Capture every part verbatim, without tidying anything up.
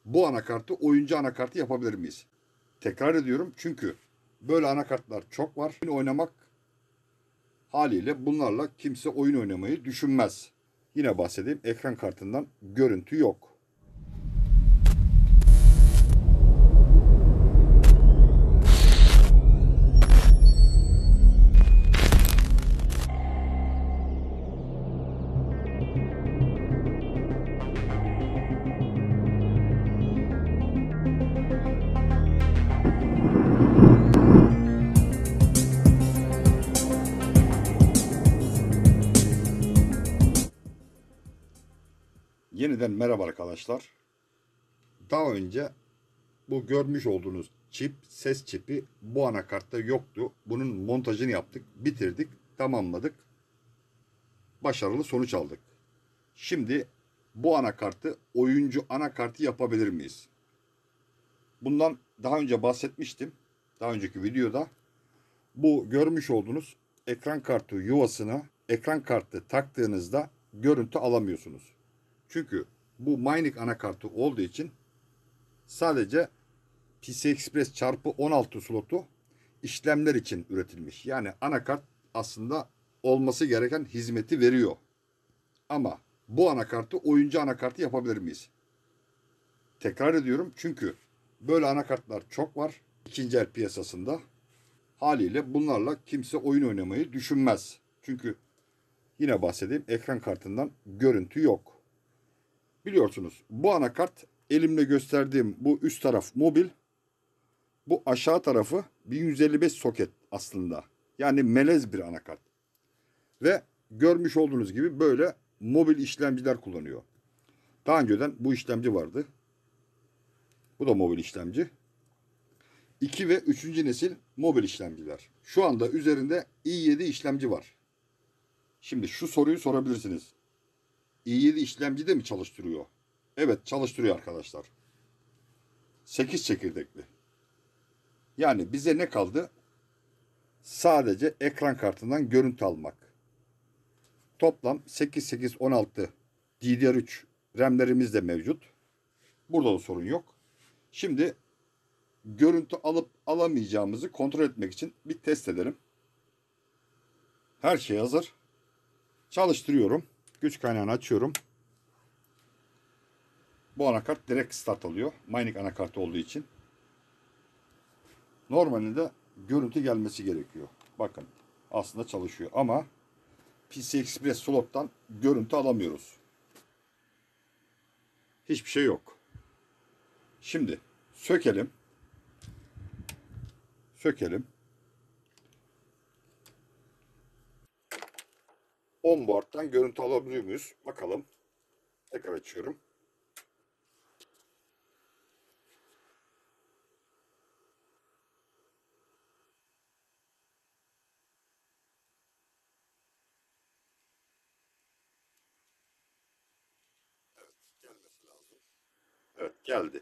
bu anakartı oyuncu anakartı yapabilir miyiz? Tekrar ediyorum çünkü böyle anakartlar çok var. Oyun oynamak haliyle bunlarla kimse oyun oynamayı düşünmez. Yine bahsedeyim, ekran kartından görüntü yok. Yeniden merhaba arkadaşlar. Daha önce bu görmüş olduğunuz çip, ses çipi bu anakartta yoktu. Bunun montajını yaptık, bitirdik, tamamladık. Başarılı sonuç aldık. Şimdi bu anakartı oyuncu anakartı yapabilir miyiz? Bundan daha önce bahsetmiştim. Daha önceki videoda. Bu görmüş olduğunuz ekran kartı yuvasına ekran kartı taktığınızda görüntü alamıyorsunuz. Çünkü bu Mining anakartı olduğu için sadece P C I Express çarpı on altı slotu işlemler için üretilmiş. Yani anakart aslında olması gereken hizmeti veriyor. Ama bu anakartı oyuncu anakartı yapabilir miyiz? Tekrar ediyorum çünkü böyle anakartlar çok var ikinci el piyasasında. Haliyle bunlarla kimse oyun oynamayı düşünmez. Çünkü yine bahsedeyim, ekran kartından görüntü yok. Biliyorsunuz bu anakart elimle gösterdiğim bu üst taraf mobil. Bu aşağı tarafı bin yüz elli beş soket aslında. Yani melez bir anakart. Ve görmüş olduğunuz gibi böyle mobil işlemciler kullanıyor. Daha önceden bu işlemci vardı. Bu da mobil işlemci. iki ve üçüncü nesil mobil işlemciler. Şu anda üzerinde i yedi işlemci var. Şimdi şu soruyu sorabilirsiniz. i yedi işlemci de mi çalıştırıyor? Evet, çalıştırıyor arkadaşlar. sekiz çekirdekli. Yani bize ne kaldı? Sadece ekran kartından görüntü almak. Toplam sekiz, sekiz, on altı D D R üç RAM'lerimiz de mevcut. Burada da sorun yok. Şimdi görüntü alıp alamayacağımızı kontrol etmek için bir test edelim. Her şey hazır. Çalıştırıyorum. Güç kaynağını açıyorum. Bu anakart direkt start alıyor. Mining anakartı olduğu için. Normalde görüntü gelmesi gerekiyor. Bakın aslında çalışıyor ama P C I Express slot'tan görüntü alamıyoruz. Hiçbir şey yok. Şimdi sökelim. Sökelim. Onboard'dan görüntü alabiliyor muyuz? Bakalım. Tekrar açıyorum. Evet, gelmesi lazım. Evet, geldi.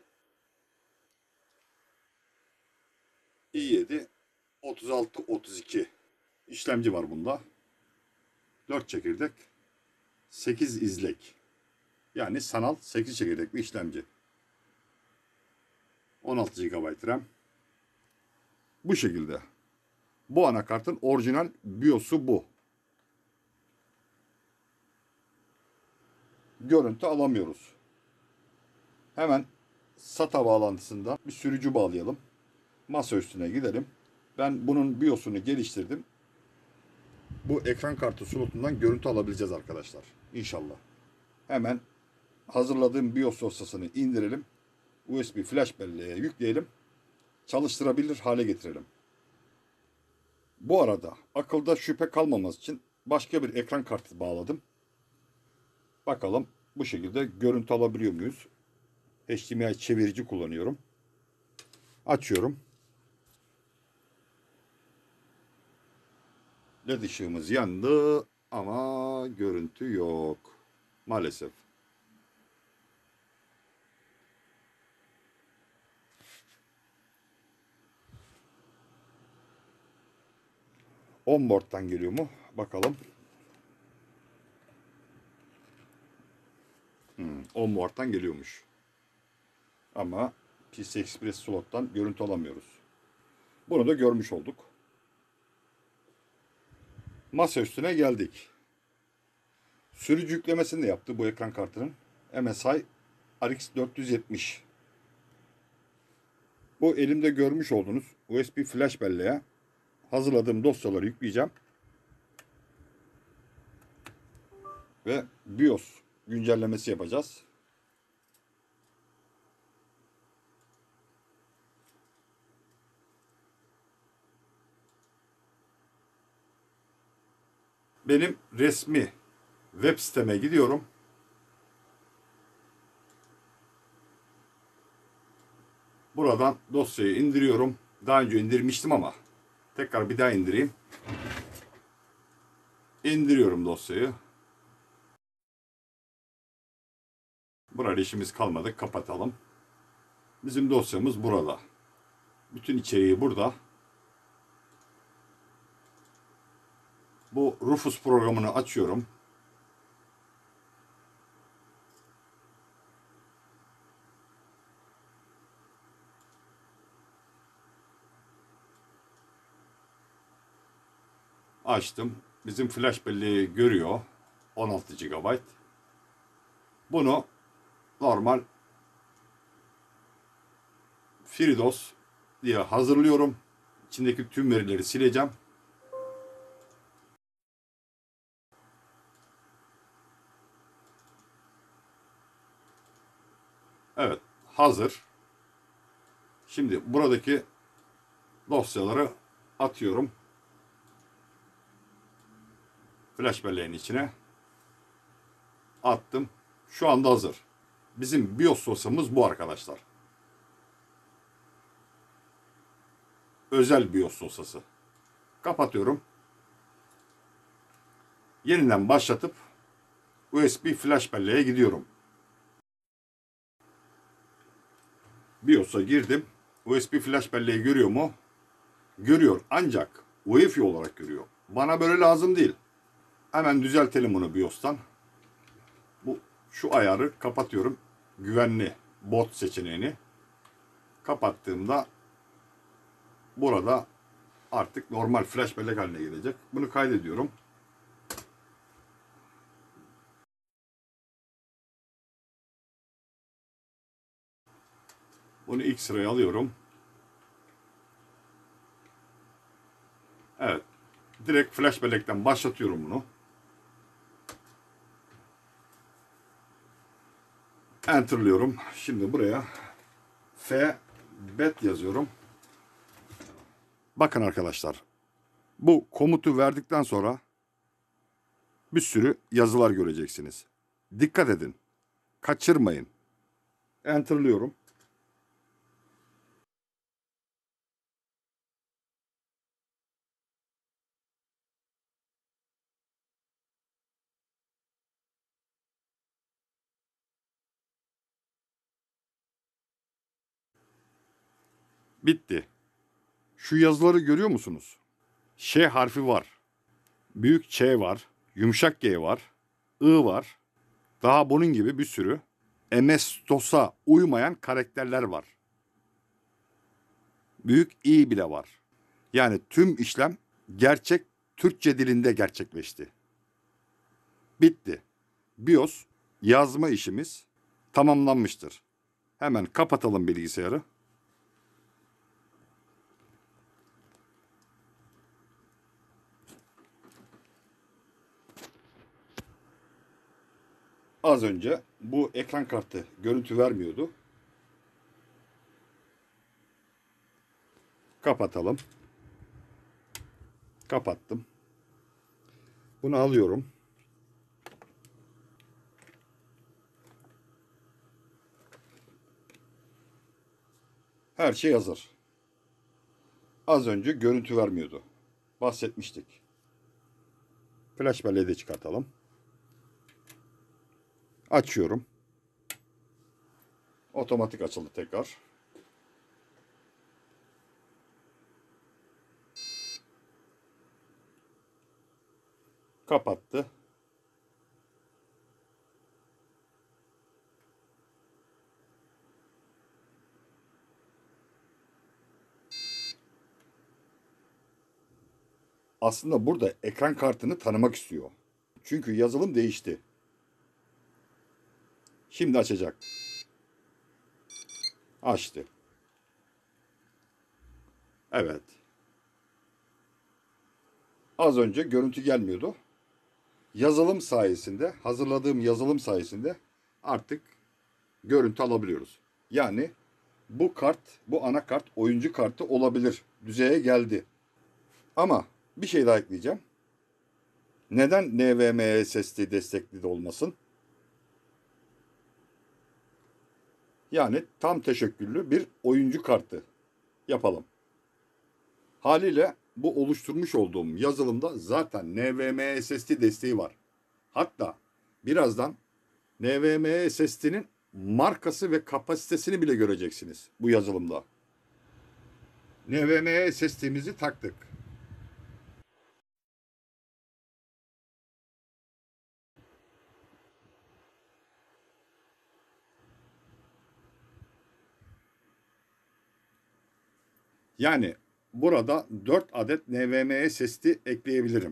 i yedi otuz altı otuz iki işlemci var bunda. dört çekirdek, sekiz izlek. Yani sanal sekiz çekirdek bir işlemci. on altı gigabayt RAM. Bu şekilde. Bu anakartın orijinal BIOS'u bu. Görüntü alamıyoruz. Hemen SATA bağlantısında bir sürücü bağlayalım. Masa üstüne gidelim. Ben bunun BIOS'unu geliştirdim. Bu ekran kartı slotundan görüntü alabileceğiz arkadaşlar. İnşallah. Hemen hazırladığım BIOS dosyasını indirelim. U S B flash belleğe yükleyelim. Çalıştırabilir hale getirelim. Bu arada akılda şüphe kalmaması için başka bir ekran kartı bağladım. Bakalım bu şekilde görüntü alabiliyor muyuz? H D M I çevirici kullanıyorum. Açıyorum. L E D ışığımız yandı ama görüntü yok. Maalesef. Onboard'dan geliyor mu? Bakalım. Hmm, onboard'dan geliyormuş. Ama P C Express slot'tan görüntü alamıyoruz. Bunu da görmüş olduk. Masa üstüne geldik. Sürücü yüklemesini de yaptı bu ekran kartının. M S I R X dört yüz yetmiş. Bu elimde görmüş olduğunuz U S B flash belleğe hazırladığım dosyaları yükleyeceğim. Ve BIOS güncellemesi yapacağız. Benim resmi web siteme gidiyorum. Buradan dosyayı indiriyorum. Daha önce indirmiştim ama tekrar bir daha indireyim. İndiriyorum dosyayı. Burada işimiz kalmadı. Kapatalım. Bizim dosyamız burada. Bütün içeriği burada. Bu Rufus programını açıyorum. Açtım. Bizim flash belleği görüyor. on altı gigabayt. Bunu normal FreeDOS diye hazırlıyorum. İçindeki tüm verileri sileceğim. Evet, hazır. Şimdi buradaki dosyaları atıyorum. Flash belleğin içine attım. Şu anda hazır. Bizim BIOS dosyamız bu arkadaşlar. Özel BIOS dosyası. Kapatıyorum. Yeniden başlatıp U S B flash belleğe gidiyorum. BIOS'a girdim. U S B flash belleği görüyor mu? Görüyor. Ancak U E F I olarak görüyor. Bana böyle lazım değil. Hemen düzeltelim bunu BIOS'tan. Bu şu ayarı kapatıyorum. Güvenli bot seçeneğini kapattığımda burada artık normal flash bellek haline gelecek. Bunu kaydediyorum. Bunu ilk sıraya alıyorum. Evet. Direkt flash bellekten başlatıyorum bunu. Enter'lıyorum. Şimdi buraya F bet yazıyorum. Bakın arkadaşlar. Bu komutu verdikten sonra bir sürü yazılar göreceksiniz. Dikkat edin. Kaçırmayın. Enter'lıyorum. Bitti. Şu yazıları görüyor musunuz? Ş harfi var. Büyük Ç var. Yumuşak G var. I var. Daha bunun gibi bir sürü M S-DOS'a uymayan karakterler var. Büyük İ bile var. Yani tüm işlem gerçek Türkçe dilinde gerçekleşti. Bitti. BIOS yazma işimiz tamamlanmıştır. Hemen kapatalım bilgisayarı. Az önce bu ekran kartı görüntü vermiyordu. Kapatalım. Kapattım. Bunu alıyorum. Her şey hazır. Az önce görüntü vermiyordu. Bahsetmiştik. Flash belleği de çıkartalım. Açıyorum. Otomatik açıldı tekrar. Kapattı. aslında burada ekran kartını tanımak istiyor. Çünkü yazılım değişti. Şimdi açacak. Açtı. Evet. Az önce görüntü gelmiyordu. Yazılım sayesinde, hazırladığım yazılım sayesinde artık görüntü alabiliyoruz. Yani bu kart, bu anakart oyuncu kartı olabilir. Düzeye geldi. Ama bir şey daha ekleyeceğim. Neden NVMe S S D destekli de olmasın? Yani tam teşekküllü bir oyuncu kartı yapalım. Haliyle bu oluşturmuş olduğum yazılımda zaten NVMe S S D desteği var. Hatta birazdan NVMe S S D'nin markası ve kapasitesini bile göreceksiniz bu yazılımda. NVMe S S D'mizi taktık. Yani burada dört adet NVMe S S D ekleyebilirim.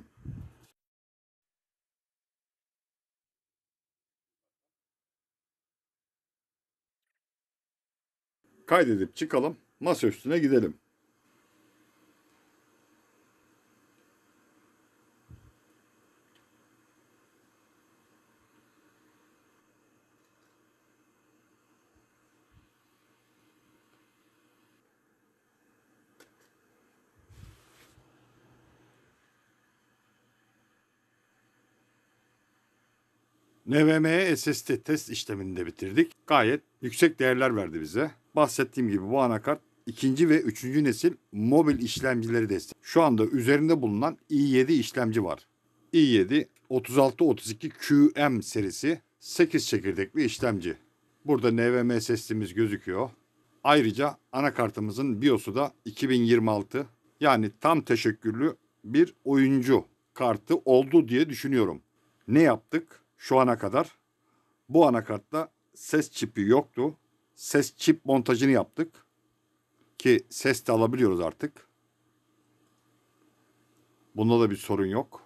Kaydedip çıkalım. Masa üstüne gidelim. NVMe S S D test işlemini de bitirdik. Gayet yüksek değerler verdi bize. Bahsettiğim gibi bu anakart ikinci ve üçüncü nesil mobil işlemcileri destek. Şu anda üzerinde bulunan i yedi işlemci var. i yedi otuz altı otuz iki Q M serisi sekiz çekirdekli işlemci. Burada NVMe S S D'miz gözüküyor. Ayrıca anakartımızın BIOS'u da iki bin yirmi altı. Yani tam teşekküllü bir oyuncu kartı oldu diye düşünüyorum. Ne yaptık şu ana kadar? Bu anakartta ses çipi yoktu. Ses çip montajını yaptık. Ki ses de alabiliyoruz artık. Bunda da bir sorun yok.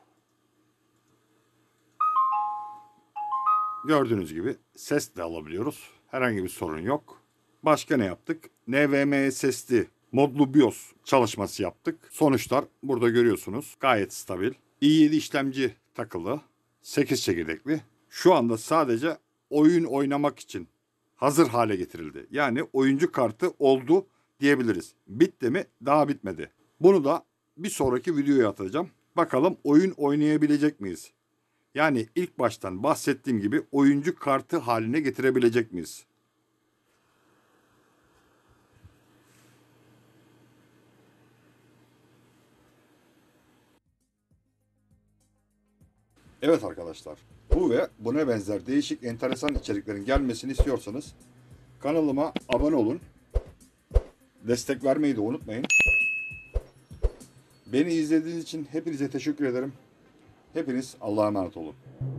Gördüğünüz gibi ses de alabiliyoruz. Herhangi bir sorun yok. Başka ne yaptık? NVMe S S D modlu BIOS çalışması yaptık. Sonuçlar burada görüyorsunuz. Gayet stabil. i yedi işlemci takılı. sekiz çekirdekli. Şu anda sadece oyun oynamak için hazır hale getirildi. Yani oyuncu kartı oldu diyebiliriz. Bitti mi? Daha bitmedi. Bunu da bir sonraki videoya atacağım. Bakalım oyun oynayabilecek miyiz? Yani ilk baştan bahsettiğim gibi oyuncu kartı haline getirebilecek miyiz? Evet arkadaşlar, bu ve buna benzer değişik enteresan içeriklerin gelmesini istiyorsanız kanalıma abone olun. Destek vermeyi de unutmayın. Beni izlediğiniz için hepinize teşekkür ederim. Hepiniz Allah'a emanet olun.